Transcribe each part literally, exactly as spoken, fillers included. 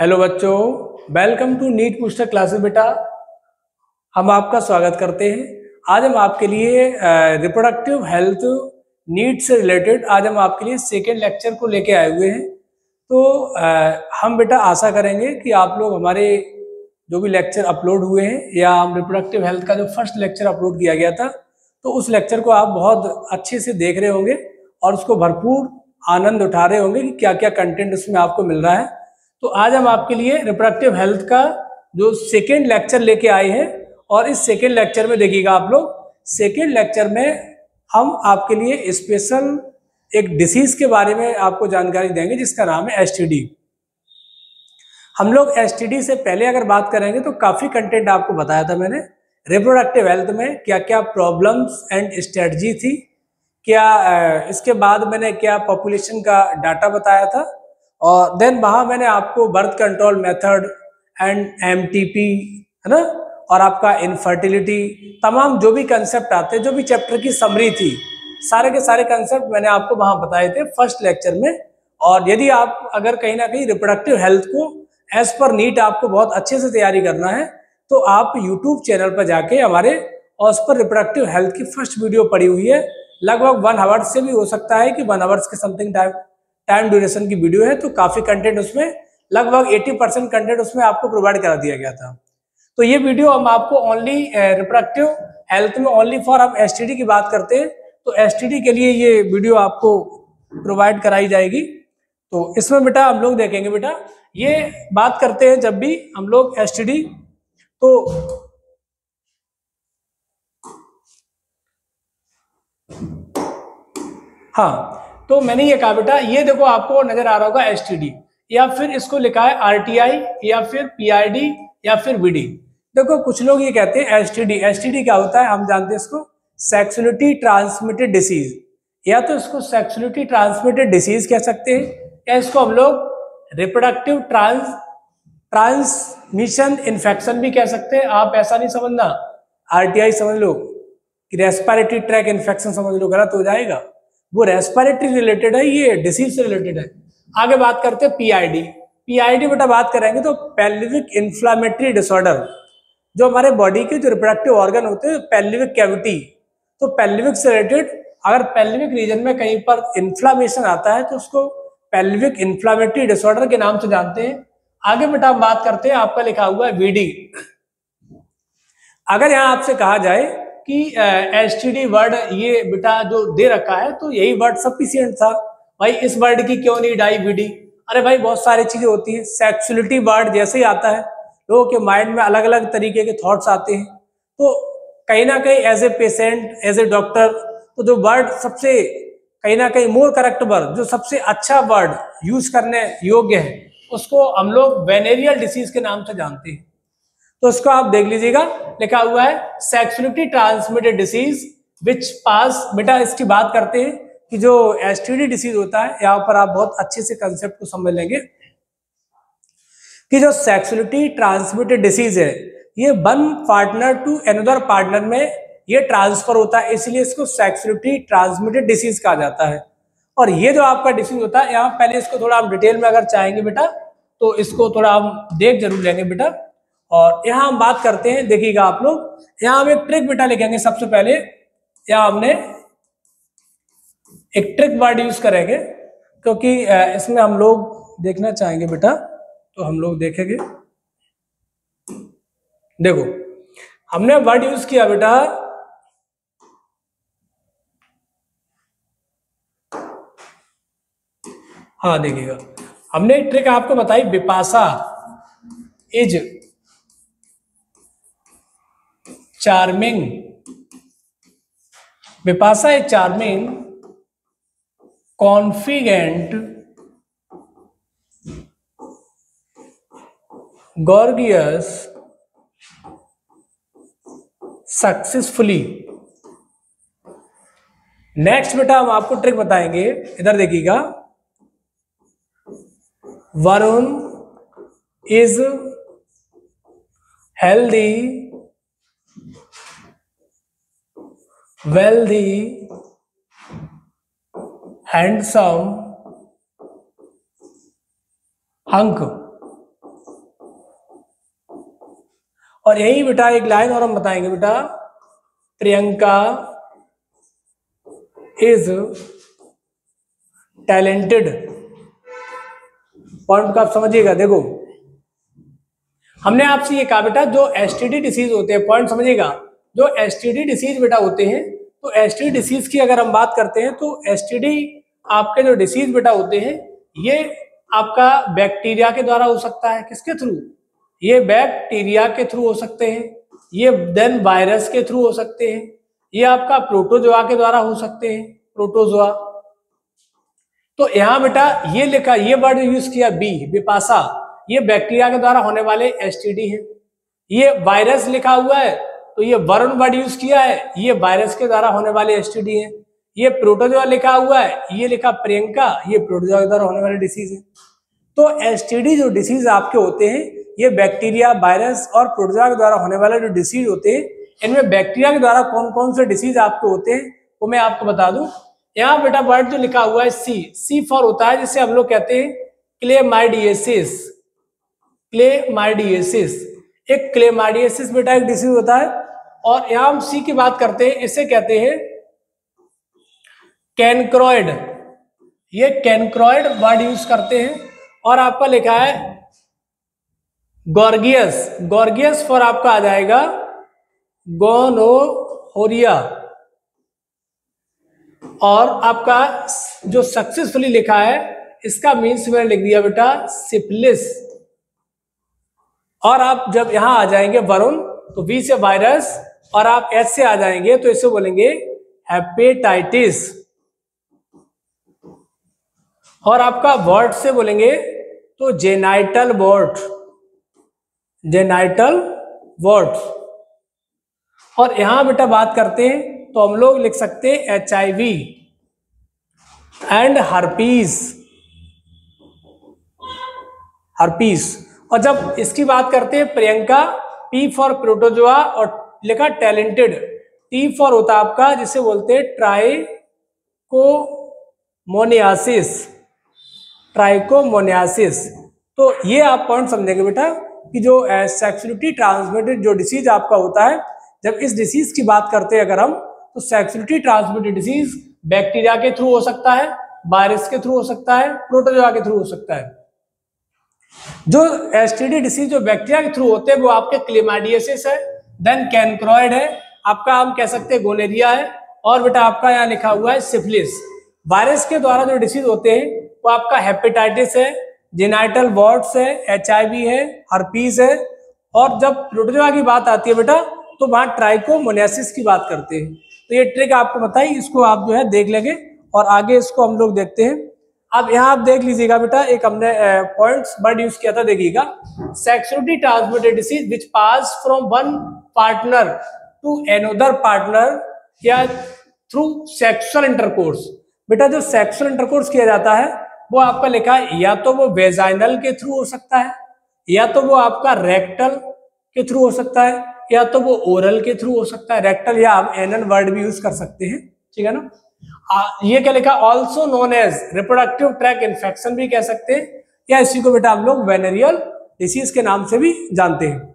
Hello बच्चों, welcome to NEET booster classes. बेटा, हम आपका स्वागत करते हैं। आज हम आपके लिए रिप्रोडक्टिव हेल्थ नीड से रिलेटेड आज हम आपके लिए सेकेंड लेक्चर को लेके आए हुए हैं। तो आ, हम बेटा आशा करेंगे कि आप लोग हमारे जो भी लेक्चर अपलोड हुए हैं या हम रिप्रोडक्टिव हेल्थ का जो फर्स्ट लेक्चर अपलोड किया गया था, तो उस लेक्चर को आप बहुत अच्छे से देख रहे होंगे और उसको भरपूर आनंद उठा रहे होंगे कि क्या क्या कंटेंट उसमें आपको मिल रहा है। तो आज हम आपके लिए रिप्रोडक्टिव हेल्थ का जो सेकेंड लेक्चर लेके आए हैं और इस सेकेंड लेक्चर में देखिएगा आप लोग, सेकेंड लेक्चर में हम आपके लिए स्पेशल एक डिसीज के बारे में आपको जानकारी देंगे जिसका नाम है एसटीडी। हम लोग एसटीडी से पहले अगर बात करेंगे तो काफ़ी कंटेंट आपको बताया था मैंने। रिप्रोडक्टिव हेल्थ में क्या क्या प्रॉब्लम्स एंड स्ट्रेटजी थी, क्या इसके बाद मैंने क्या पॉपुलेशन का डाटा बताया था, और देन वहाँ मैंने आपको birth control method and MTP है ना, और आपका इनफर्टिलिटी, तमाम जो भी कंसेप्ट आते हैं, जो भी चैप्टर की समरी थी, सारे के सारे कंसेप्ट मैंने आपको वहाँ बताए थे फर्स्ट लेक्चर में। और यदि आप अगर कहीं ना कहीं रिप्रोडक्टिव हेल्थ को एज पर नीट आपको बहुत अच्छे से तैयारी करना है तो आप यूट्यूब चैनल पर जाके हमारे और उस पर रिप्रोडक्टिव हेल्थ की फर्स्ट वीडियो पड़ी हुई है, लगभग वन आवर से भी हो सकता है कि वन आवर्स के समथिंग टाइम टाइम ड्यूरेशन की वीडियो है। तो काफी कंटेंट उसमें, लगभग अस्सी परसेंट कंटेंट उसमें आपको प्रोवाइड करा दिया गया था। तो ये वीडियो हम आपको ओनली रिप्रोडक्टिव हेल्थ में ओनली फॉर हम एसटीडी की बात करते हैं तो एसटीडी के लिए ये वीडियो आपको प्रोवाइड कराई जाएगी। तो इसमें बेटा हम लोग देखेंगे, बेटा ये बात करते हैं जब भी हम लोग एसटीडी, तो हाँ, तो मैंने ये कहा बेटा, ये देखो आपको नजर आ रहा होगा एसटीडी, या फिर इसको लिखा है आरटीआई या फिर पीआईडी या फिर वीडी। देखो कुछ लोग ये कहते हैं एसटीडी, एसटीडी क्या होता है हम जानते हैं इसको, सेक्सुअलिटी ट्रांसमिटेड डिसीज, या तो इसको सेक्सुअलिटी ट्रांसमिटेड डिसीज कह सकते हैं, या इसको हम लोग रिप्रोडक्टिव ट्रांस ट्रांसमिशन इन्फेक्शन भी कह सकते हैं। आप ऐसा नहीं समझना आरटीआई समझ लो कि रेस्पिरेटरी ट्रैक इन्फेक्शन समझ लो, गलत हो जाएगा। वो रेस्पिरेटरी रिलेटेड है, ये डिसीज से रिलेटेड है। आगे बात करते हैं पीआईडी। पीआईडी बेटा बात करेंगे तो पेल्विक इन्फ्लामेटरी डिसऑर्डर, जो हमारे बॉडी के जो रिप्रोडक्टिव ऑर्गन होते हैं पेल्विक कैविटी, तो पेल्विक से रिलेटेड अगर पेल्विक रीजन में कहीं पर इन्फ्लामेशन आता है तो उसको पेल्विक इन्फ्लामेटरी डिसऑर्डर के नाम से जानते हैं। आगे बेटा हम बात करते हैं, आपका लिखा हुआ है वीडी। अगर यहाँ आपसे कहा जाए कि एसटीडी वर्ड ये बेटा जो दे रखा है तो यही वर्ड सफिशिएंट था भाई, इस वर्ड की क्यों नहीं डाई वीडी। अरे भाई बहुत सारी चीजें होती है, सेक्सुअलिटी वर्ड जैसे ही आता है लोगों के माइंड में अलग अलग तरीके के थॉट्स आते हैं। तो कहीं ना कहीं as a patient, as a doctor, तो जो वर्ड सबसे कहीं ना कहीं मोर करेक्ट वर्ड, जो सबसे अच्छा वर्ड यूज करने योग्य है, उसको हम लोग वेनेरियल डिसीज के नाम से जानते हैं। तो इसको आप देख लीजिएगा, लिखा हुआ है sexuality transmitted disease which pass. बेटा इसकी बात करते हैं कि जो एसटीडी डिसीज होता है, यहाँ पर आप बहुत अच्छे से कंसेप्ट को समझ लेंगे कि जो सेक्सुअलिटी ट्रांसमिटेड डिसीज है ये one partner to another partner में ये ट्रांसफर होता है, इसलिए इसको सेक्सुअलिटी ट्रांसमिटेड डिसीज कहा जाता है। और ये जो आपका डिसीज होता है, यहाँ पहले इसको थोड़ा हम डिटेल में अगर चाहेंगे बेटा तो इसको थोड़ा हम देख जरूर लेंगे बेटा। और यहाँ हम बात करते हैं, देखिएगा आप लोग, यहाँ हम एक ट्रिक बेटा लिखेंगे। सबसे पहले यहाँ हमने एक ट्रिक वर्ड यूज करेंगे क्योंकि इसमें हम लोग देखना चाहेंगे बेटा, तो हम लोग देखेंगे। देखो हमने वर्ड यूज किया बेटा हाँ, देखिएगा हमने एक ट्रिक आपको बताई, Bipasha is charming. Bipasha is charming, confident, gorgeous, successfully. Next बेटा हम आपको ट्रिक बताएंगे, इधर देखिएगा। Varun is healthy, wealthy, handsome, hunk। और यही बेटा एक लाइन और हम बताएंगे बेटा, प्रियंका इज टैलेंटेड। पॉइंट को आप समझिएगा। देखो हमने आपसे ये कहा बेटा जो एसटीडी डिसीज होते हैं, पॉइंट समझिएगा, जो एसटीडी डिसीज बेटा होते हैं, तो एसटीडी डिसीज की अगर हम बात करते हैं तो एसटीडी आपके जो डिसीज बेटा होते हैं ये आपका बैक्टीरिया के द्वारा हो सकता है। किसके थ्रू? ये बैक्टीरिया के थ्रू हो सकते हैं, ये देन वायरस के थ्रू हो सकते हैं, ये आपका प्रोटोजोआ के द्वारा हो सकते हैं, प्रोटोजोआ। तो यहाँ बेटा ये लिखा, ये वर्ड यूज किया बी, बिपाशा, ये बैक्टीरिया के द्वारा होने वाले एसटीडी है। ये वायरस लिखा हुआ है तो ये वरुण वर्ड यूज किया है, ये वायरस के द्वारा होने वाले एसटीडी है। ये प्रोटोजोआ लिखा हुआ है, ये लिखा प्रियंका, ये प्रोटोजोआ के द्वारा होने वाले डिसीज है। तो एसटीडी जो डिसीज आपके होते हैं ये बैक्टीरिया, वायरस और प्रोटोजोआ के द्वारा होने वाले जो डिसीज होते हैं, इनमें बैक्टीरिया के द्वारा कौन कौन से डिसीज आपके होते हैं वो मैं आपको बता दूं। यहाँ बेटा वर्ड जो लिखा हुआ है सी, सी फॉर होता है जिसे हम लोग कहते हैं क्लेमाइडियसिस। क्लेमाइडियसिस एक क्लेमाइडियसिस बेटा एक डिसीज होता है। और यहाँ हम सी की बात करते हैं, इसे कहते हैं कैनक्रॉइड। ये कैनक्रॉइड वर्ड यूज करते हैं। और आपका लिखा है गॉर्गियस, गॉर्गियस फॉर आपका आ जाएगा गोनोरिया। और आपका जो सक्सेसफुली लिखा है इसका मीन्स मैंने लिख दिया बेटा सिफिलिस। और आप जब यहां आ जाएंगे वरुण तो वी से वायरस, और आप एच से आ जाएंगे तो इसे बोलेंगे हेपेटाइटिस। और आपका वॉर्ट से बोलेंगे तो जेनाइटल वॉर्ट, जेनाइटल वॉर्ट। और यहां बेटा बात करते हैं तो हम लोग लिख सकते हैं H I V and herpes, herpes. और जब इसकी बात करते हैं प्रियंका, पी फॉर प्रोटोजोआ और लिखा टैलेंटेड, टी फॉर होता है आपका जिसे बोलते हैं ट्राइकोमोनियासिस, ट्राइकोमोनियासिस। तो ये आप पॉइंट समझेंगे बेटा कि जो सेक्सुअलिटी ट्रांसमिटेड जो डिसीज आपका होता है, जब इस डिसीज की बात करते हैं अगर हम, तो सेक्सुअलिटी ट्रांसमिटेड डिसीज बैक्टीरिया के थ्रू हो सकता है, वायरस के थ्रू हो सकता है, प्रोटोजोआ के थ्रू हो सकता है। जो एसटीडी डिसीज जो बैक्टीरिया के थ्रू होते हैं वो आपके क्लेमाइडियसिस है, देन कैनक्रॉइड है, आपका हम कह सकते हैं गोनेरिया है, और बेटा आपका यहाँ लिखा हुआ है सिफिलिस। वायरस के द्वारा जो डिसीज होते हैं वो आपका हेपेटाइटिस है, जेनाइटल वॉर्ट्स है, एचआईवी है, हर्पीज है। और जब प्रोटोजोआ की बात आती है बेटा तो वहां ट्राइकोमोनियासिस की बात करते हैं। तो ये ट्रिक आपको बताई, इसको आप जो है देख लेंगे और आगे इसको हम लोग देखते हैं। अब यहाँ आप देख लीजिएगा बेटा, एक हमने पॉइंट्स वर्ड यूज किया था, देखिएगा sexually transmitted disease which pass from one partner to another partner या थ्रू सेक्सुअल इंटरकोर्स। बेटा जो सेक्सुअल इंटरकोर्स किया जाता है वो आपका लिखा है या तो वो वेजाइनल के थ्रू हो सकता है, या तो वो आपका रेक्टल के थ्रू हो सकता है, या तो वो ओरल के थ्रू हो सकता है। रेक्टल या आप एनल वर्ड भी यूज कर सकते हैं, ठीक है ना। आ, ये क्या लिखा, also known as reproductive track infection भी कह सकते हैं, या इसी को बेटा हम लोग वेनेरियल डिसीज के नाम से भी जानते हैं।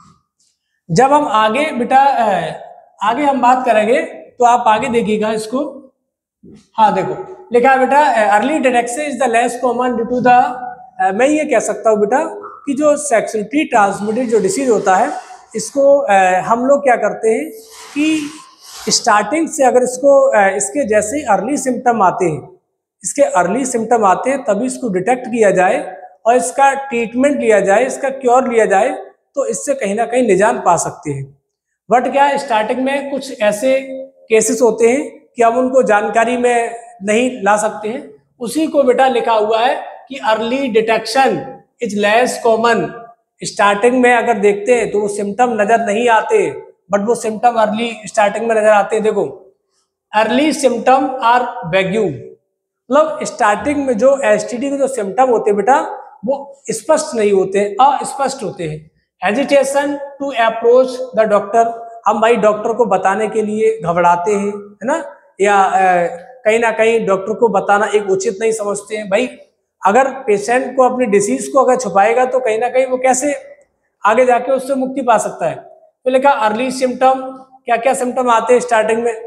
जब हम आगे बेटा आगे हम बात करेंगे तो आप आगे देखिएगा इसको। हाँ देखो लिखा है बेटा early detection is the less common due to the, मैं ये कह सकता हूँ बेटा कि जो सेक्सुअली ट्रांसमिटेड जो डिसीज होता है इसको uh, हम लोग क्या करते हैं कि स्टार्टिंग से अगर इसको uh, इसके जैसे अर्ली सिम्टम आते हैं, इसके अर्ली सिम्टम आते हैं तभी इसको डिटेक्ट किया जाए और इसका ट्रीटमेंट लिया जाए, इसका क्योर लिया जाए, तो इससे कहीं ना कहीं निजात पा सकते हैं। बट क्या स्टार्टिंग में कुछ ऐसे केसेस होते हैं कि हम उनको जानकारी में नहीं ला सकते हैं, उसी को बेटा लिखा हुआ है कि early detection is less common. Starting में अगर देखते हैं तो वो सिम्टम नजर नहीं आते, बट वो सिम्टम अर्ली स्टार्टिंग में नजर आते हैं। देखो अर्ली सिम्टम आर वैग्यू, मतलब स्टार्टिंग में जो एसटीडी के जो सिम्टम होते हैं बेटा वो स्पष्ट नहीं होते, अस्पष्ट होते हैं। Hesitation to approach the doctor, हम भाई डॉक्टर को बताने के लिए घबराते हैं, है ना, या कहीं ना कहीं डॉक्टर को बताना एक उचित नहीं समझते हैं। भाई अगर पेशेंट को अपनी डिसीज को अगर छुपाएगा तो कहीं ना कहीं वो कैसे आगे जाके उससे मुक्ति पा सकता है। तो लिखा अर्ली सिम्टम, क्या क्या सिम्टम आते हैं स्टार्टिंग में।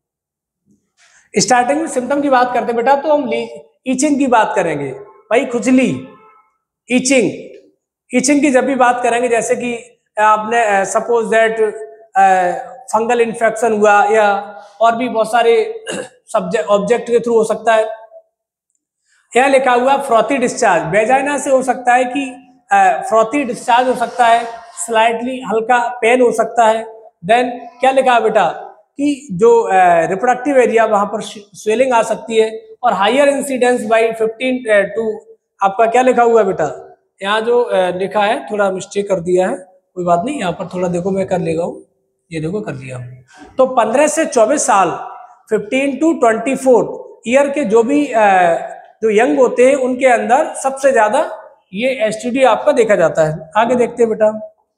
स्टार्टिंग में सिम्टम की बात करते हैं बेटा तो हम ईचिंग की बात करेंगे भाई, खुजली, ईचिंग। ईचिंग की जब भी बात करेंगे, जैसे कि आपने सपोज दैट फंगल इन्फेक्शन हुआ या और भी बहुत सारे सब्जेक्ट ऑब्जेक्ट के थ्रू हो सकता है। यह लिखा हुआ फ्रॉथी डिस्चार्ज, वेजाइना से हो सकता है कि फ्रॉथी डिस्चार्ज हो सकता है, स्लाइटली हल्का पेन हो सकता है। देन क्या लिखा है बेटा कि जो रिप्रोडक्टिव एरिया वहां पर स्वेलिंग आ सकती है, और higher incidence by fifteen to आपका क्या लिखा हुआ है बेटा, यहाँ जो uh, लिखा है थोड़ा मिस्टेक कर दिया है, कोई बात नहीं, यहाँ पर थोड़ा देखो मैं कर लेगा हूँ, ये देखो कर लिया। तो पंद्रह से चौबीस साल, fifteen to twenty four year के जो भी uh, जो यंग होते हैं उनके अंदर सबसे ज्यादा ये एसटीडी आपका देखा जाता है। आगे देखते हैं बेटा,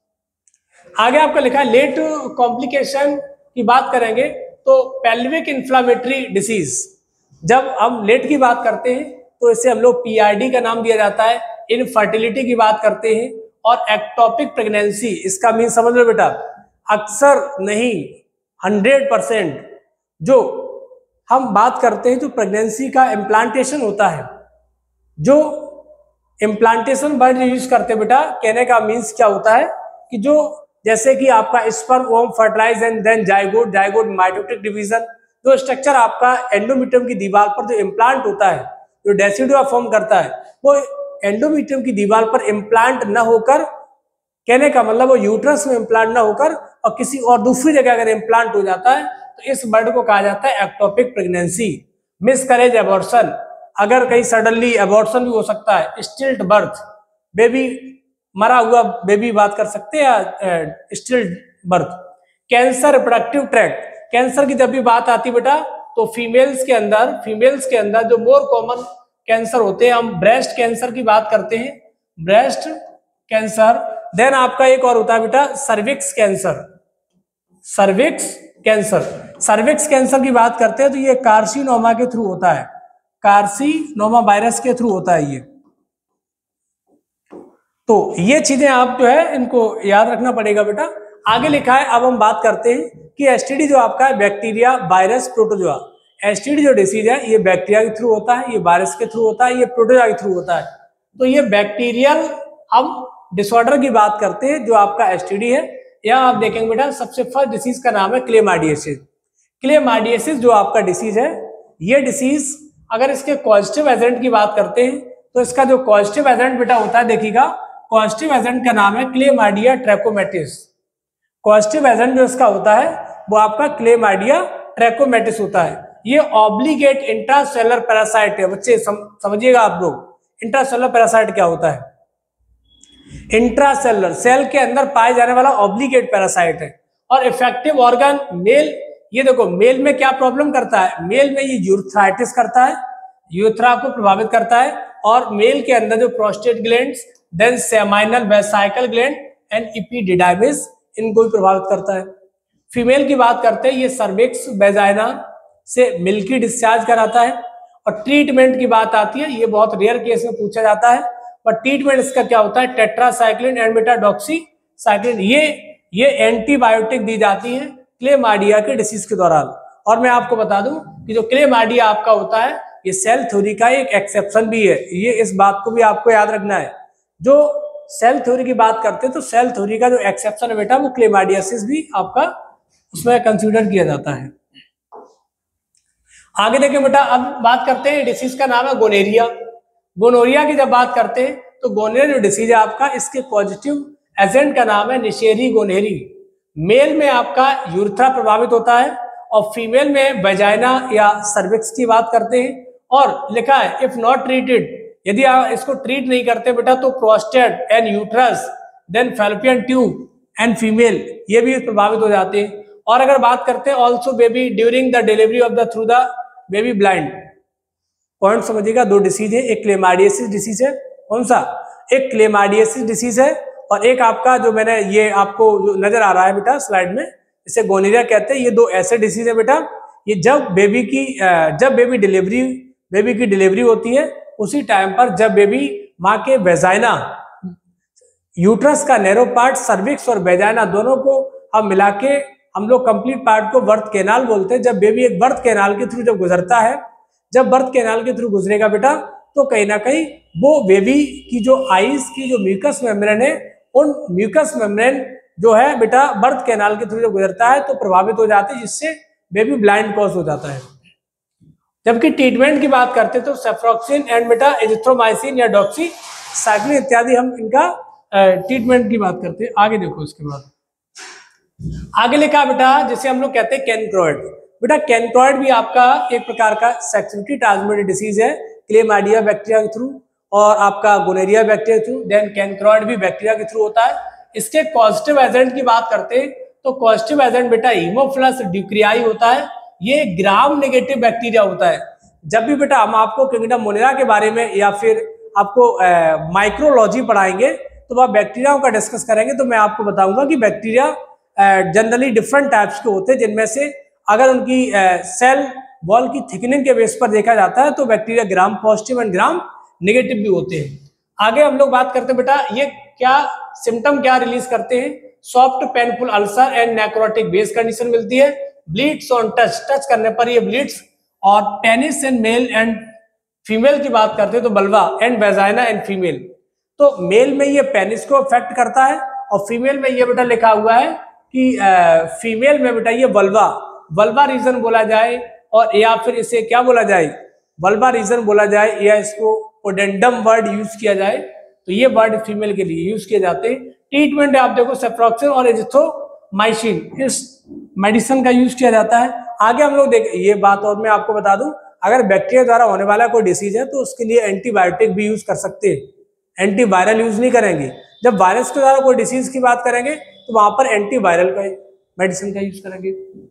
आगे आपका लिखा है लेट कॉम्प्लिकेशन की बात करेंगे तो पेल्विक इन्फ्लामेटरी डिसीज। जब हम लेट की बात करते हैं तो इसे हम लोग पीआईडी का नाम दिया जाता है। इनफर्टिलिटी की बात करते हैं और एक्टोपिक प्रेगनेंसी, इसका मीन समझ लो बेटा, अक्सर नहीं हंड्रेड परसेंट जो हम बात करते हैं जो प्रेगनेंसी का इम्प्लांटेशन होता है, जो इम्प्लांटेशन वर्ड यूज करते हैं बेटा, कहने का मीन्स क्या होता है कि जो जैसे कि आपका स्पर्म ओम fertilise and then zygote, zygote mitotic division, जो स्ट्रक्चर आपका एंडोमीट्रियम की दीवार पर जो इम्प्लांट होता है, जो डेसिडुआ फॉर्म करता है, वो एंडोमीट्रियम की दीवार पर इम्प्लांट न होकर, कहने का मतलब वो यूट्रस में इम्प्लांट न होकर और किसी और दूसरी जगह अगर इम्प्लांट हो जाता है तो इस वर्ड को कहा जाता है एक्टोपिक प्रेगनेंसी। मिसकैरेज एबॉर्शन, अगर कहीं सडनली एबॉर्शन भी हो सकता है। स्टिल्ट बर्थ, बेबी मरा हुआ बेबी बात कर सकते हैं या still birth. Cancer reproductive tract, cancer की जब भी बात आती बेटा तो फीमेल्स के अंदर फीमेल्स के अंदर जो मोर कॉमन कैंसर होते हैं, हम ब्रेस्ट कैंसर की बात करते हैं, ब्रेस्ट कैंसर। देन आपका एक और होता है बेटा cervix cancer, cervix cancer. Cervix cancer की बात करते हैं तो ये कार्सिनोमा के थ्रू होता है, कार्सिनोमा वायरस के थ्रू होता है ये। तो ये चीजें आप जो है इनको याद रखना पड़ेगा बेटा। आगे लिखा है, अब हम बात करते हैं कि एसटीडी जो आपका है बैक्टीरिया वायरस प्रोटोजोआ। एसटीडी जो डिसीज है ये बैक्टीरिया के थ्रू होता है, ये वायरस के थ्रू होता है, ये प्रोटोजोआ के थ्रू होता है। तो ये बैक्टीरियल हम डिसऑर्डर की बात करते हैं जो आपका एसटीडी है। यहाँ आप देखेंगे बेटा सबसे फर्स्ट डिसीज का नाम है क्लेमाइडियसिस। क्लेमाइडियसिस जो आपका डिसीज है, ये डिसीज अगर इसके पॉजिटिव एजेंट की बात करते हैं तो इसका जो पॉजिटिव एजेंट बेटा होता है, देखिएगा पॉजिटिव एजेंट का नाम है क्लेमाइडिया ट्रैकोमैटिस। पॉजिटिव एजेंट जो इसका होता है वो आपका क्लेमाइडिया ट्रैकोमैटिस होता है। ये ऑब्लिगेट इंट्रासेलुलर पैरासाइट है। बच्चे सम, समझिएगा आप लोग इंट्रासेलुलर पैरासाइट क्या होता है। इंट्रासेलुलर सेल के अंदर पाए जाने वाला ऑब्लिगेट पैरासाइट है। और इफेक्टिव ऑर्गन मेल, ये देखो मेल में क्या प्रॉब्लम करता है, मेल में ये यूरेथ्राइटिस करता है, यूरेथ्रा को प्रभावित करता है। और मेल के अंदर जो prostate glands, then seminal vesicle gland and epididymis, इनको भी प्रभावित करता है। फीमेल की बात करते हैं, ये सर्विक्स वेजाइना से मिल्की डिस्चार्ज कराता है। और ट्रीटमेंट की बात आती है, ये बहुत रेयर केस में पूछा जाता है, पर ट्रीटमेंट इसका क्या होता है, टेट्रासाइक्लिन एंड मेटाडॉक्सीसाइक्लिन, ये ये एंटीबायोटिक दी जाती है क्लेमाइडिया के डिसीज के दौरान। और मैं आपको बता दूं कि जो क्लेमाइडिया आपका होता है ये सेल थ्योरी का एक एक्सेप्शन भी है, ये इस बात को भी आपको याद रखना है। जो सेल थ्योरी की बात करते हैं तो सेल थ्योरी का जो एक्सेप्शन है बेटा वो क्लेमाइडियासिस भी आपका उसमें कंसीडर किया जाता है। आगे देखें बेटा, अब बात करते हैं डिसीज का नाम है गोनेरिया। गोनोरिया की जब बात करते हैं तो गोनेरिया जो डिसीज है आपका, इसके पॉजिटिव एजेंट का नाम है निशेरी गोनेरी। मेल में आपका यूरेथ्रा प्रभावित होता है और फीमेल में वेजाइना या सर्विक्स की बात करते हैं। और लिखा है इफ नॉट ट्रीटेड, यदि आप इसको ट्रीट नहीं करते बेटा तो prostate and uterus, then fallopian tube and female, ये भी प्रभावित हो जाते हैं। और अगर बात करते हैं also baby during the delivery of the through the baby blind. Point समझिएगा, दो डिसीज है, एक क्लेमाइडियसिस डिसीज है, कौन सा, एक क्लेमाइडियसिस डिसीज है, और एक आपका जो मैंने ये आपको जो नजर आ रहा है बेटा स्लाइड में, इसे गोनेरिया कहते हैं। ये दो ऐसे डिसीज है बेटा, ये जब बेबी की जब बेबी डिलीवरी बेबी की डिलीवरी होती है उसी टाइम पर जब बेबी माँ के वेजाइना, यूट्रस का नैरो पार्ट, सर्विक्स और वेजाइना दोनों को अब मिला के हम लोग कंप्लीट पार्ट को बर्थ कैनाल बोलते हैं। जब बेबी एक बर्थ कैनाल के थ्रू जब गुजरता है, जब बर्थ कैनाल के थ्रू गुजरेगा बेटा, तो कहीं ना कहीं वो बेबी की जो आईज की जो म्यूकस मेम्ब्रेन है, उन म्यूकस मेम्ब्रेन जो है बेटा बर्थ कैनाल के थ्रू जब गुजरता है तो प्रभावित हो जाते हैं, जिससे बेबी ब्लाइंड कॉज हो जाता है। जबकि ट्रीटमेंट की बात करते हैं तो सेफ्रॉक्सिन एंड बेटा एजिथ्रोमाइसिन या डॉक्सीसाइक्लिन इत्यादि हम इनका ट्रीटमेंट की बात करते हैं। आगे देखो, इसके बाद आगे लिखा बेटा, जैसे हम लोग कहते हैं कैनक्रोइड। बेटा कैनक्रोइड भी आपका एक प्रकार का सेक्सुअली ट्रांसमिटेड डिसीज है, क्लेमाइडिया बैक्टीरिया के थ्रू और आपका गोनेरिया बैक्टीरिया के थ्रू। देन कैनक्रोइड भी बैक्टीरिया के थ्रू होता है। इसके पॉजिटिव एजेंट की बात करते हैं तो पॉजिटिव एजेंट बेटा हीमोफिलस ड्यूक्रियाई होता है। ये ग्राम नेगेटिव बैक्टीरिया होता है। जब भी बेटा हम आपको किंगडम मोनेरा के बारे में या फिर आपको माइक्रोलॉजी पढ़ाएंगे तो वह बैक्टीरियाओं का डिस्कस करेंगे, तो मैं आपको बताऊंगा कि बैक्टीरिया जनरली डिफरेंट टाइप्स के होते हैं, जिनमें से अगर उनकी सेल वॉल की थिकनिंग के बेस पर देखा जाता है तो bacteria gram positive and gram negative भी होते हैं। आगे हम लोग बात करते हैं बेटा, ये क्या सिम्टम क्या रिलीज करते हैं। Soft painful ulcer and necrotic base condition मिलती है। ब्लीड्स ऑन टच, टच करने पर ये ब्लीड्स। और penis and male and female की बात करते हैं तो vulva and vagina and female. तो मेल में ये पेनिस को अफेक्ट करता है और फीमेल में ये बेटा लिखा हुआ है कि फीमेल में बेटा ये वल्वा वल्वा रीजन बोला जाए, और या फिर इसे क्या बोला जाए, वल्वा रीजन बोला जाए, या इसको ओडेंडम वर्ड यूज किया जाए, तो ये वर्ड फीमेल के लिए यूज किए जाते हैं। ट्रीटमेंट आप देखो सेफ्रॉक्सिन और एजिथ्रोमाइसिन, इस मेडिसिन का यूज किया जाता है। आगे हम लोग देख, ये बात और मैं आपको बता दूं, अगर बैक्टीरिया द्वारा होने वाला कोई डिसीज है तो उसके लिए एंटीबायोटिक भी यूज कर सकते हैं, एंटीवायरल यूज नहीं करेंगे। जब वायरस के द्वारा कोई डिसीज की बात करेंगे तो वहां पर एंटीवायरल का मेडिसिन का यूज करेंगे।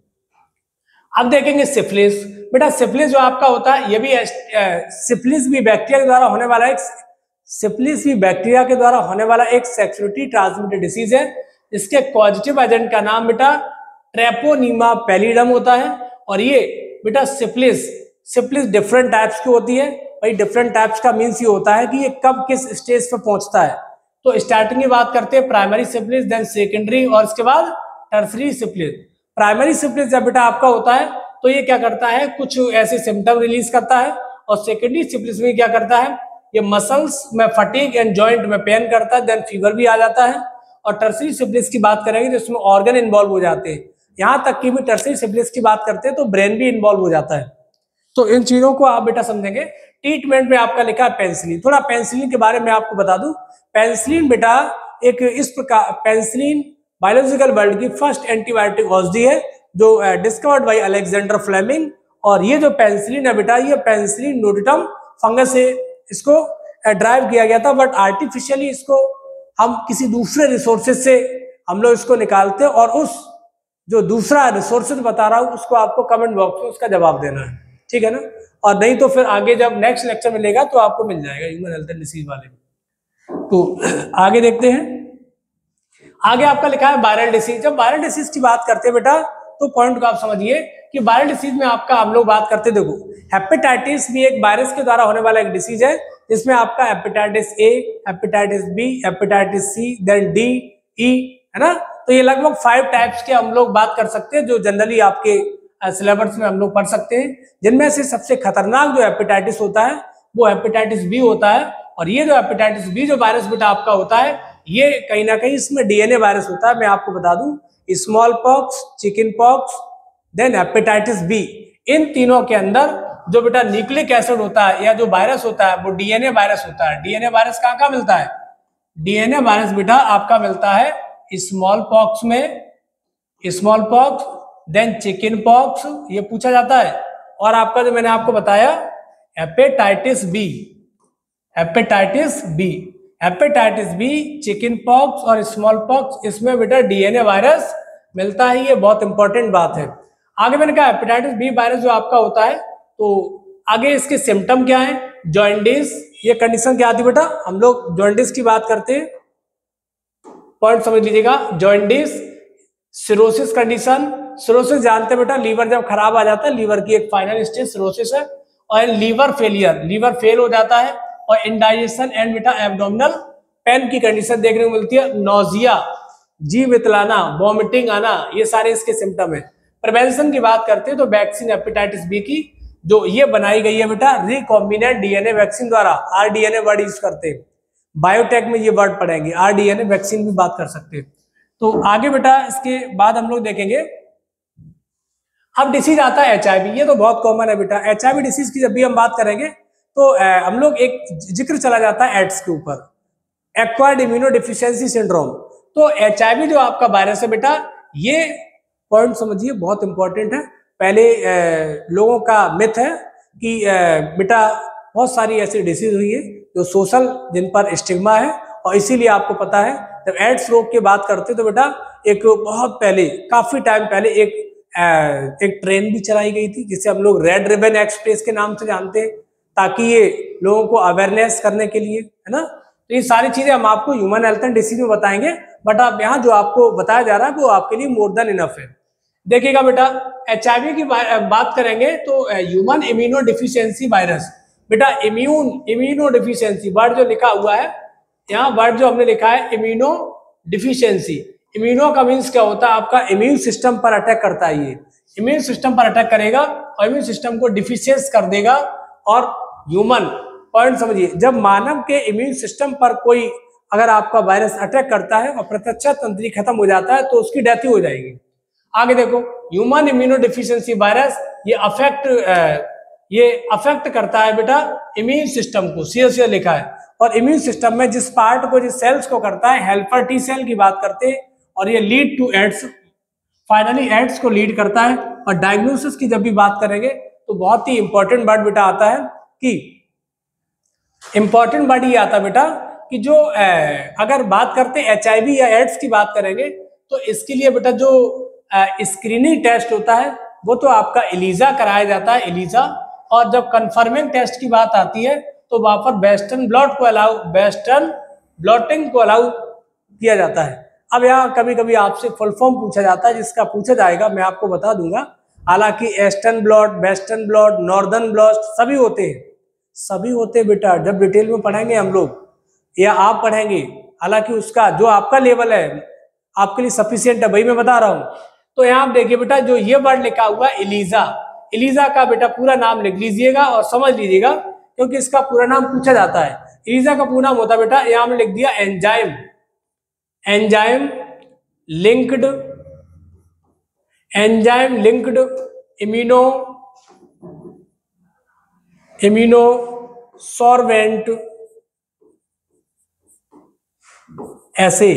अब देखेंगे सिफिलिस। बेटा सिफिलिस जो आपका होता है, ये भी सिफिलिस भी बैक्टीरिया के द्वारा होने वाला एक सिफिलिस भी बैक्टीरिया के द्वारा होने वाला एक सेक्सुअली ट्रांसमिटेड डिसीज है। इसके पॉजिटिव एजेंट का नाम बेटा ट्रेपोनीमा पैलिडम होता है। और ये बेटा सिफिलिस सिफिलिस डिफरेंट टाइप्स की होती है। भाई डिफरेंट टाइप्स का मीन्स ये होता है कि ये कब किस स्टेज पर पहुंचता है। तो स्टार्टिंग की बात करते हैं प्राइमरी सिफिलिस, देन सेकेंडरी और इसके बाद टर्सरी सिफिलिस। प्राइमरी सिफिलिस जब बेटा आपका होता है तो ये क्या करता है, कुछ ऐसे सिम्टम रिलीज करता है। और सेकेंडरी सिफिलिस में क्या करता है, ये मसल्स में फटीग एंड जॉइंट में पेन करता है, देन फीवर भी आ जाता है। और टर्सरी सिफिलिस की बात करेंगे तो इसमें ऑर्गन इन्वॉल्व हो जाते हैं। यहाँ तक कि भी टर्सरी सिफिलिस की बात करते हैं तो ब्रेन भी इन्वॉल्व हो जाता है। तो इन चीजों को आप बेटा समझेंगे। ट्रीटमेंट में आपका लिखा है पेनिसिलिन। थोड़ा पेनिसिलिन के बारे में आपको बता दूं, पेनिसिलिन बेटा एक इस प्रकार, पेनिसिलिन बायोलॉजिकल वर्ल्ड की फर्स्ट एंटीबायोटिक औषधि है जो डिस्कवर्ड बाय अलेक्जेंडर फ्लेमिंग। और ये जो पेनिसिलिन है बेटा, ये पेनिसिलिन नोटिटम फंगस से इसको ड्राइव किया गया था, बट आर्टिफिशियली इसको हम किसी दूसरे रिसोर्सेज से हम लोग इसको निकालते हैं। और उस जो दूसरा रिसोर्सेज बता रहा हूं उसको आपको कमेंट बॉक्स में उसका जवाब देना है, ठीक है ना। और नहीं तो फिर आगे जब नेक्स्ट लेक्चर मिलेगा तो आपको मिल जाएगा ह्यूमन हेल्थ एंड डिसीज वाले में। तो आगे देखते हैं। आगे आपका लिखा है वायरल डिसीज। जब वायरल डिसीज की बात करते हैं बेटा तो पॉइंट को आप समझिए कि वायरल डिसीज में आपका हम लोग बात करते, देखो हेपेटाइटिस भी एक वायरस के द्वारा होने वाला एक डिसीज है, जिसमें आपका hepatitis A, hepatitis B, hepatitis C, then D, E, है ना। तो ये लगभग फाइव टाइप्स के हम लोग बात कर सकते हैं जो जनरली आपके सिलेबस में हम लोग पढ़ सकते हैं। जिनमें से सबसे खतरनाक जो हेपेटाइटिस होता है वो हेपेटाइटिस बी होता है। और ये जो हेपेटाइटिस बी जो वायरस बेटा आपका होता है, ये कहीं ना कहीं इसमें डीएनए वायरस होता है। मैं आपको बता दूं, small pox, chicken pox, then hepatitis B, इन तीनों के अंदर जो बेटा न्यूक्लिक एसिड होता है या जो वायरस होता है वो डीएनए वायरस होता है। डीएनए वायरस कहाँ कहाँ मिलता है, डीएनए वायरस बेटा आपका मिलता है स्मॉल पॉक्स में, small pox, then chicken pox, ये पूछा जाता है। और आपका जो मैंने आपको बताया hepatitis B, hepatitis B, hepatitis B, chicken pox और स्मॉल पॉक्स, इसमें बेटा डीएनए वायरस मिलता है। ये बहुत इंपॉर्टेंट बात है। आगे मैंने कहा हेपेटाइटिस बी वायरस जो आपका होता है, तो आगे इसके सिम्टम क्या है, जॉइंडिस, ये कंडीशन क्या आती है बेटा, हम लोग जॉइंडिस की बात करते हैं, पॉइंट समझ लीजिएगा। जॉइंडिस, सिरोसिस कंडीशन, सिरोसिस जानते हैं बेटा लीवर जब खराब आ जाता है, लीवर की एक फाइनल स्टेज सिरोसिस है। और लीवर फेलियर, लीवर फेल हो जाता है। और इंडाइजेशन एंड बेटा एब्डोमिनल पेन की कंडीशन देखने को मिलती है। नोजिया, जी मितलाना, वॉमिटिंग आना, ये सारे इसके सिम्टम है। प्रिवेंशन की बात करते हैं तो वैक्सीन हेपेटाइटिस बी की जो ये बनाई गई है बेटा रिकॉम्बिनेंट डीएनए वैक्सीन द्वारा, आरडीएनए वर्ड यूज करते हैं, बायोटेक में ये वर्ड पढ़ेंगे, आरडीएनए वैक्सीन भी बात कर सकते हैं। तो आगे बेटा इसके बाद हम लोग देखेंगे, अब डिसीज आता है एचआईवी, ये तो बहुत कॉमन है बेटा। एचआईवी डिसीज की जब भी हम बात करेंगे तो आ, हम लोग एक जिक्र चला जाता है एड्स के ऊपर, एक्वायर्ड इम्यूनो डिफिशियंसी सिंड्रोम। तो एचआईवी जो आपका वायरस है बेटा, ये पॉइंट समझिए बहुत इंपॉर्टेंट है। पहले आ, लोगों का मिथ है कि आ, बेटा बहुत सारी ऐसी डिसीज हुई है जो सोशल, जिन पर स्टिग्मा है, और इसीलिए आपको पता है जब एड्स रोग की बात करते तो बेटा एक बहुत पहले, काफी टाइम पहले एक एक ट्रेन भी चलाई गई थी जिसे हम लोग रेड रिबन एक्सप्रेस के नाम से जानते हैं, ताकि ये लोगों को अवेयरनेस करने के लिए, है ना। तो ये सारी चीजें हम आपको ह्यूमन हेल्थ एंड डिसीज में बताएंगे, बट आप यहाँ जो आपको बताया जा रहा है वो आपके लिए मोर देन इनफ है। देखिएगा बेटा, एचआईवी की बात करेंगे तो ह्यूमन इम्यूनो डिफिशियंसी वायरस, बेटा इम्यून इम्यूनो डिफिशियंसी वर्ड जो लिखा हुआ है यहाँ, वर्ड जो हमने लिखा है इम्यूनो डिफिशियंसी, इम्यूनो का मीन्स क्या होता है, आपका इम्यून सिस्टम पर अटैक करता है। ये इम्यून सिस्टम पर अटैक करेगा और इम्यून सिस्टम को डिफिशियंस कर देगा। और ह्यूमन पॉइंट समझिए, जब मानव के इम्यून सिस्टम पर कोई अगर आपका वायरस अटैक करता है और प्रतिरक्षा तंत्र खत्म हो जाता है तो उसकी डेथ ही हो जाएगी। आगे देखो, ह्यूमन इम्यूनो डिफिशियंसी वायरस ये अफेक्ट ये अफेक्ट करता है बेटा इम्यून सिस्टम को, सीधा सीधा लिखा है। और इम्यून सिस्टम में जिस पार्ट को, जिस सेल्स को करता है, हेल्पर टी सेल की बात करते हैं, और ये lead to AIDS, finally AIDS को लीड करता है। और डायग्नोसिस की जब भी बात करेंगे तो बहुत ही इंपॉर्टेंट वर्ड बेटा आता है कि इंपॉर्टेंट वर्ड ये आता है बेटा कि जो अगर बात करते हैं एचआईवी या एड्स की बात करेंगे तो इसके लिए बेटा जो स्क्रीनिंग टेस्ट होता है वो तो आपका एलिजा कराया जाता है, एलिजा। और जब कंफर्मिंग टेस्ट की बात आती है तो वहां पर वेस्टर्न ब्लॉट को अलाउ वेस्टर्न ब्लॉटिंग को अलाउ किया जाता है। अब यहाँ कभी कभी आपसे फुल फॉर्म पूछा जाता है, जिसका पूछा जाएगा मैं आपको बता दूंगा। हालांकि eastern blot, western blot, northern blot सभी होते हैं, सभी होते हैं बेटा। जब डिटेल में पढ़ेंगे हम लोग या आप पढ़ेंगे, हालांकि उसका जो आपका लेवल है आपके लिए सफिशियंट है, वही मैं बता रहा हूँ। तो यहाँ आप देखिए बेटा, जो ये वर्ड लिखा हुआ है एलिजा, एलिजा का बेटा पूरा नाम लिख लीजिएगा और समझ लीजिएगा, क्योंकि इसका पूरा नाम पूछा जाता है। एलिजा का पूरा नाम होता है बेटा, यहाँ हमने लिख दिया enzyme, enzyme linked enzyme linked immuno immuno sorbent ऐसे।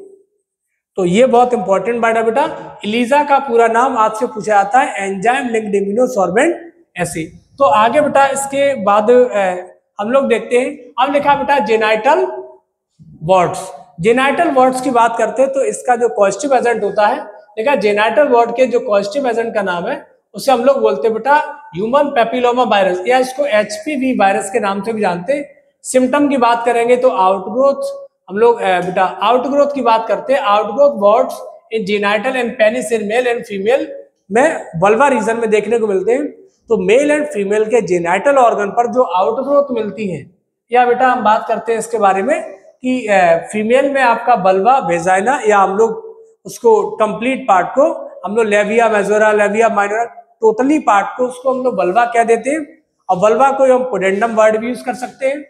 तो ये बहुत इंपॉर्टेंट वर्ड है बेटा, एलिजा का पूरा नाम आपसे पूछा जाता है एंजाइम लिंक्ड इम्यूनो सॉर्वेंट ऐसे। तो आगे बेटा इसके बाद हम लोग देखते हैं, अब लिखा बेटा जेनाइटल वॉर्ड्स। जेनाइटल वॉर्ड्स की बात करते हैं तो इसका जो पॉजिटिव एजेंट होता है, देखा जेनाइटल वॉर्ड के जो पॉजिटिव एजेंट का नाम है उसे हम लोग बोलते हैं बेटा ह्यूमन पेपिलोमा वायरस, या इसको एचपीवी वायरस के नाम से भी जानते हैं। सिम्टम की बात करेंगे तो आउटग्रोथ, हम लोग बेटा आउटग्रोथ की बात करते हैं, outgrowth warts in genital and penis in male and female में वल्वा रीजन में देखने को मिलते हैं। तो मेल एंड फीमेल के जेनाइटल ऑर्गन पर जो आउटग्रोथ मिलती है, या बेटा हम बात करते हैं इसके बारे में कि फीमेल में आपका बल्वा, वेजाइना, या हम लोग उसको कंप्लीट पार्ट को हम लोग labia majora, labia minora, totally part को उसको हम लोग बल्वा कह देते हैं। और बल्वा को हम पोडेंडम वर्ड भी यूज कर सकते हैं।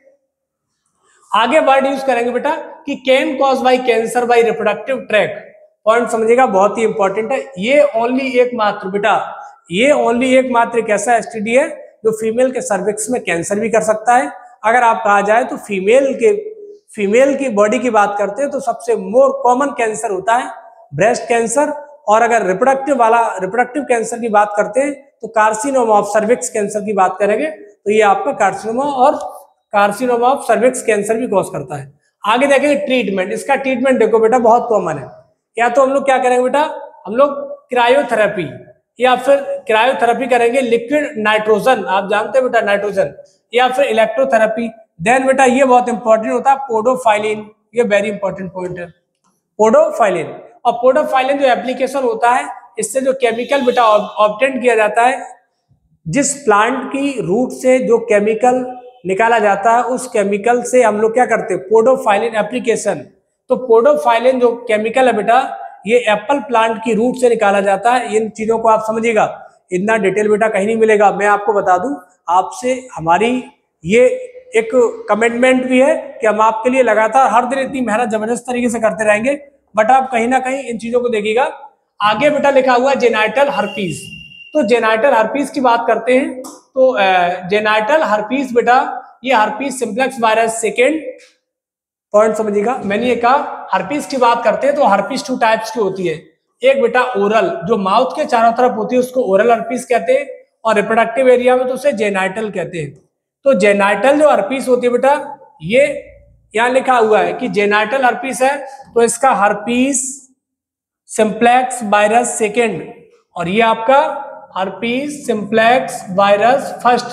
आगे वर्ड यूज करेंगे बेटा कि can cause by cancer by reproductive track. Point समझिएगा, बहुत ही इंपॉर्टेंट है। ये ओनली एकमात्र बेटा ये ओनली एकमात्र एक ऐसा एसटीडी है जो फीमेल के सर्विक्स में कैंसर भी कर सकता है। अगर आप कहा जाए तो फीमेल के फीमेल की बॉडी की बात करते हैं तो सबसे मोर कॉमन कैंसर होता है ब्रेस्ट कैंसर। और अगर रिप्रोडक्टिव वाला रिप्रोडक्टिव कैंसर की बात करते हैं तो कार्सिनोमा ऑफ सर्विक्स कैंसर की बात करेंगे तो ये आपका कार्सिनोमा और कार्सिनोमा ऑफ सर्विक्स कैंसर भी कॉज करता है। आगे देखेंगे ट्रीटमेंट। इसका ट्रीटमेंट देखो बेटा बहुत कॉमन है। या तो हम लोग क्या करेंगे बेटा, हम लोग क्रायोथेरेपी या फिर क्रायोथेरेपी करेंगे, लिक्विड नाइट्रोजन, आप जानते हैं बेटा नाइट्रोजन, या फिर इलेक्ट्रोथेरेपी। देन बेटा ये बहुत इंपॉर्टेंट होता है पोडोफाइलिन, ये वेरी इंपॉर्टेंट पॉइंट है पोडोफाइलिन। और पोडोफाइलिन जो एप्लीकेशन होता है, इससे जो केमिकल बेटा ऑब्टेन किया जाता है, जिस प्लांट की रूट से जो केमिकल निकाला जाता है उस केमिकल से हम लोग क्या करते हैं पोडोफाइलिन एप्लीकेशन। तो पोडोफाइलिन जो केमिकल है बेटा, ये एप्पल प्लांट की रूट से निकाला जाता है। इन चीजों को आप समझिएगा, इतना डिटेल बेटा कहीं नहीं मिलेगा। मैं आपको बता दूं, आपसे हमारी ये एक कमिटमेंट भी है कि हम आपके लिए लगातार हर दिन इतनी मेहनत जबरदस्त तरीके से करते रहेंगे, बट आप कहीं ना कहीं इन चीजों को देखिएगा। आगे बेटा लिखा हुआ है जेनाइटल हर्पीस। तो जेनाइटल हर्पीस की बात करते हैं तो जेनाइटल हर्पीस बेटा, ये herpes simplex virus second point समझिएगा। मैंने ये कहा हर्पीस की बात करते हैं तो हर्पीस टू टाइप्स की होती है। एक बेटा ओरल, जो माउथ के चारों तरफ होती है उसको ओरल हर्पीस कहते हैं, और रिप्रोडक्टिव एरिया में तो उसे जेनाइटल कहते हैं। तो जेनाइटल जो हर्पीस होती है बेटा, ये यहाँ लिखा हुआ है कि जेनाइटल हर्पीस है तो इसका हर्पीस सिंप्लेक्स वायरस सेकेंड, और ये आपका हर्पीस सिंप्लेक्स वायरस फर्स्ट।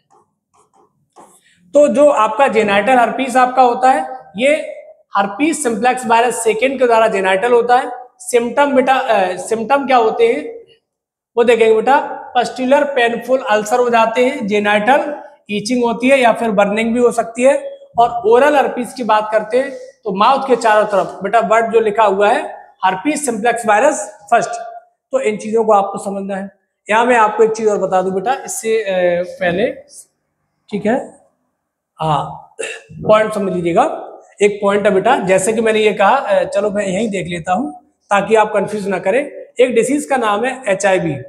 तो जो आपका जेनाइटल हर्पीस आपका होता है, ये हर्पीस सिंप्लेक्स वायरस सेकेंड के द्वारा जेनाइटल होता है। सिम्टम बेटा, सिम्टम क्या होते हैं वो देखेंगे बेटा। पस्टुलर पेनफुल अल्सर हो जाते हैं, जेनाइटल ईचिंग होती है या फिर बर्निंग भी हो सकती है। और ओरल हर्पीस की बात करते हैं तो माउथ के चारों तरफ बेटा वर्ड जो लिखा हुआ है हर्पीस सिंप्लेक्स वायरस फर्स्ट। तो इन चीजों को आपको समझना है। यहाँ मैं आपको एक चीज और बता दूं बेटा इससे पहले, ठीक है, हाँ पॉइंट समझ लीजिएगा। एक पॉइंट है बेटा, जैसे कि मैंने ये कहा, चलो मैं यहीं देख लेता हूं ताकि आप कंफ्यूज ना करें। एक डिसीज का नाम है एच आई वी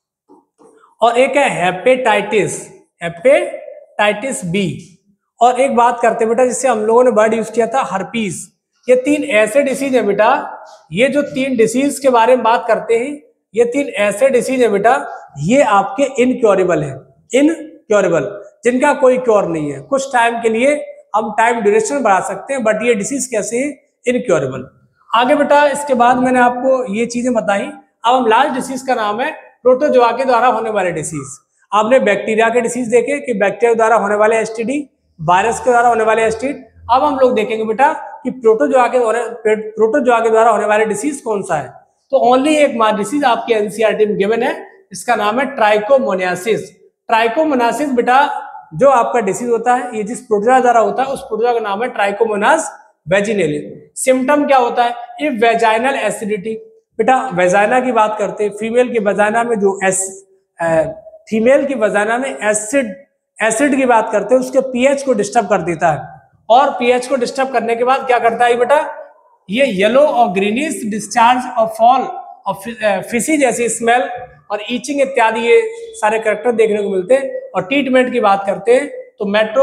और एक है हेपेटाइटिस, हेपेटाइटिस बी, और एक बात करते हैं बेटा जिससे हम लोगों ने वर्ड यूज किया था हर्पीस। ये तीन ऐसे डिसीज है बेटा, ये जो तीन डिसीज के बारे में बात करते हैं, ये तीन ऐसे डिसीज है बेटा, ये आपके इनक्योरेबल है, इनक्योरेबल, जिनका कोई क्योर नहीं है। कुछ टाइम के लिए हम टाइम ड्यूरेशन बढ़ा सकते हैं, बट ये डिसीज कैसे है, इनक्योरेबल। आगे बेटा इसके बाद मैंने आपको ये चीजें बताई। अब हम लास्ट डिसीज का नाम है प्रोटोजोआ के द्वारा होने वाले डिसीज। आपने बैक्टीरिया के डिसीज देखे कि बैक्टीरिया द्वारा होने वाले एसटीडी, वायरस के द्वारा होने वाले एसटीडी। अब हम लोग देखेंगे बेटा कि प्रोटोजोआ के द्वारा प्रोटोजोआ के द्वारा होने वाले डिसीज कौन सा है। तो ओनली एक मार डिसीज आपकी एनसीईआरटी में गिवन है, इसका नाम है ट्राइकोमोनासिस। ट्राइकोमोनासिस बेटा जो आपका डिसीज होता है, ये जिस प्रोटोजोआ द्वारा होता है उस प्रोटोजोआ का नाम है ट्राइकोमोनास वेजिनेली। सिम्टम क्या होता है, इफ वेजाइनल एसिडिटी। बेटा वेजाइना की बात करते हैं, फीमेल की वजाइना में जो एस फीमेल की वजाइना में एसिड एसिड की बात करते हैं, उसके पीएच को डिस्टर्ब कर देता है। और पीएच को डिस्टर्ब करने के बाद क्या करता है बेटा, ये येलो और ग्रीनिश डिस्चार्ज और फॉल और फिशी जैसी स्मेल और ईचिंग इत्यादि ये सारे कैरेक्टर देखने को मिलते हैं। और ट्रीटमेंट की बात करते हैं तो मेट्रो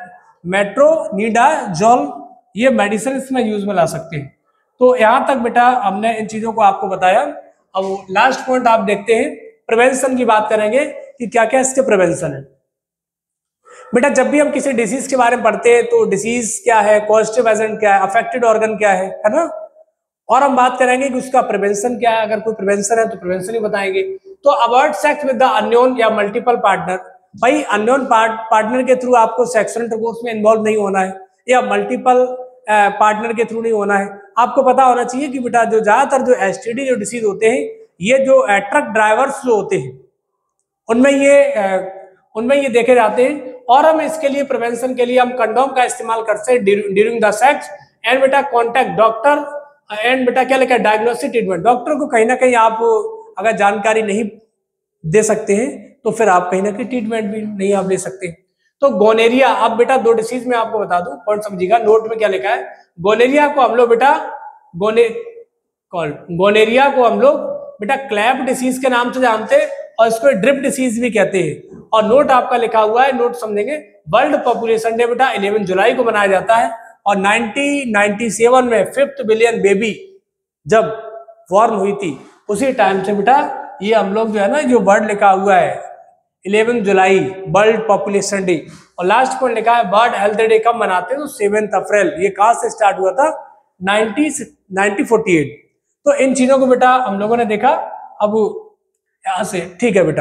मेट्रोनिडाजोल ये मेडिसिन इसमें यूज में ला सकते हैं। तो यहाँ तक बेटा हमने इन चीजों को आपको बताया। अब लास्ट पॉइंट आप देखते हैं, प्रिवेंशन की बात करेंगे कि क्या क्या इसके प्रिवेंशन है। बेटा जब भी हम किसी डिसीज के बारे में पढ़ते हैं तो डिसीज क्या है, कॉजेटिव एजेंट क्या है, अफेक्टेड ऑर्गन क्या है, है ना, और हम बात करेंगे कि उसका प्रिवेंशन क्या है। अगर कोई प्रिवेंशन है तो प्रिवेंशन ही बताएंगे। तो avoid sex with the unknown या मल्टीपल पार्टनर। भाई अननोन पार्टनर के थ्रू आपको सेक्सुअल इंटरकोर्स में इन्वॉल्व नहीं होना है, या मल्टीपल पार्टनर के थ्रू नहीं होना है। आपको पता होना चाहिए कि बेटा जो ज्यादातर जो एसटीडी जो डिसीज होते हैं, ये जो ट्रक ड्राइवर्स जो होते हैं उनमें ये उनमें ये देखे जाते हैं। और हम इसके लिए प्रिवेंशन के लिए हम कंडोम का इस्तेमाल करते हैं ड्यूरिंग द सेक्स। एंड बेटा कॉन्टैक्ट डॉक्टर एंड बेटा क्या लिखा है, डायग्नोस्टिक ट्रीटमेंट। डॉक्टर को कहीं ना कहीं आप अगर जानकारी नहीं दे सकते हैं तो फिर आप कहीं ना कहीं ट्रीटमेंट भी नहीं आप ले सकते। तो गोनेरिया, अब बेटा दो डिसीज में आपको बता दूं, कौन समझिएगा, नोट में क्या लिखा है। गोनेरिया को हम लोग बेटा गोने गोनेरिया को हम लोग बेटा क्लैप डिसीज के नाम से जानते हैं, और इसको ड्रिप डिसीज भी कहते हैं। और नोट आपका लिखा हुआ है, नोट समझेंगे। वर्ल्ड पॉपुलेशन डे बेटा ग्यारह जुलाई को मनाया जाता है, और नाइनटीन नाइंटी सेवन में फिफ्थ बिलियन बेबी जब फॉर्म हुई थी, उसी टाइम से बेटा ये हम लोग जो है ना, जो वर्ड लिखा हुआ है ग्यारह जुलाई वर्ल्ड पॉपुलेशन डे। और लास्ट पॉइंट लिखा है वर्ल्ड हेल्थ डे कब मनाते हैं, तो सेवेंथ अप्रैल। ये कहां से स्टार्ट हुआ था, नाइनटीन फोर्टी एट। तो इन चीजों को बेटा हम लोगों ने देखा। अब यहां से ठीक है बेटा,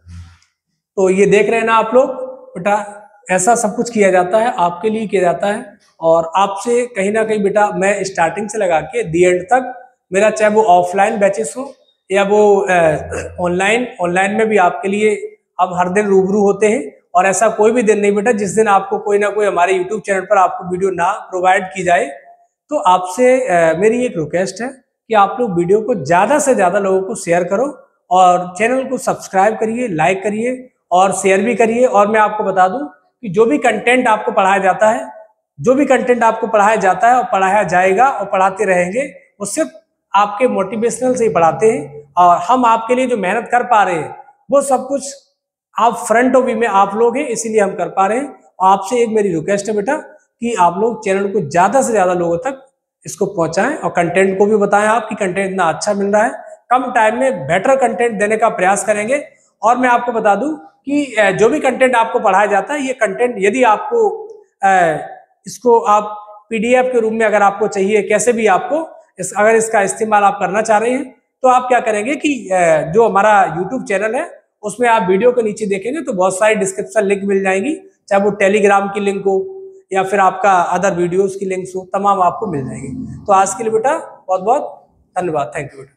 तो ये देख रहे हैं ना आप लोग, बेटा ऐसा सब कुछ किया जाता है, आपके लिए किया जाता है। और आपसे कहीं ना कहीं बेटा मैं स्टार्टिंग से लगा के दी एंड तक, मेरा चाहे वो ऑफलाइन बैचेस हो या वो ऑनलाइन ऑनलाइन में भी आपके लिए अब हर दिन रूबरू होते हैं। और ऐसा कोई भी दिन नहीं बेटा जिस दिन आपको कोई ना कोई हमारे यूट्यूब चैनल पर आपको वीडियो ना प्रोवाइड की जाए। तो आपसे मेरी एक रिक्वेस्ट है कि आप लोग वीडियो को ज़्यादा से ज़्यादा लोगों को शेयर करो और चैनल को सब्सक्राइब करिए, लाइक करिए और शेयर भी करिए। और मैं आपको बता दूं कि जो भी कंटेंट आपको पढ़ाया जाता है, जो भी कंटेंट आपको पढ़ाया जाता है और पढ़ाया जाएगा और पढ़ाते रहेंगे, वो सिर्फ आपके मोटिवेशनल से ही पढ़ाते हैं। और हम आपके लिए जो मेहनत कर पा रहे हैं वो सब कुछ आप फ्रंट ऑफ व्यू में आप लोग हैं, इसीलिए हम कर पा रहे हैं। आपसे एक मेरी रिक्वेस्ट है बेटा कि आप लोग चैनल को ज्यादा से ज्यादा लोगों तक इसको पहुंचाएं और कंटेंट को भी बताएं आप कि कंटेंट इतना अच्छा मिल रहा है। कम टाइम में बेटर कंटेंट देने का प्रयास करेंगे। और मैं आपको बता दूं कि जो भी कंटेंट आपको पढ़ाया जाता है, ये कंटेंट यदि आपको इसको आप पीडीएफ के रूप में अगर आपको चाहिए, कैसे भी आपको इस, अगर इसका इस्तेमाल आप करना चाह रहे हैं तो आप क्या करेंगे कि जो हमारा यूट्यूब चैनल है उसमें आप वीडियो के नीचे देखेंगे तो बहुत सारी डिस्क्रिप्शन लिंक मिल जाएंगी, चाहे वो टेलीग्राम की लिंक हो या फिर आपका अदर वीडियोस की लिंक्स हो, तमाम आपको मिल जाएंगी। तो आज के लिए बेटा बहुत बहुत धन्यवाद। थैंक यू बेटा।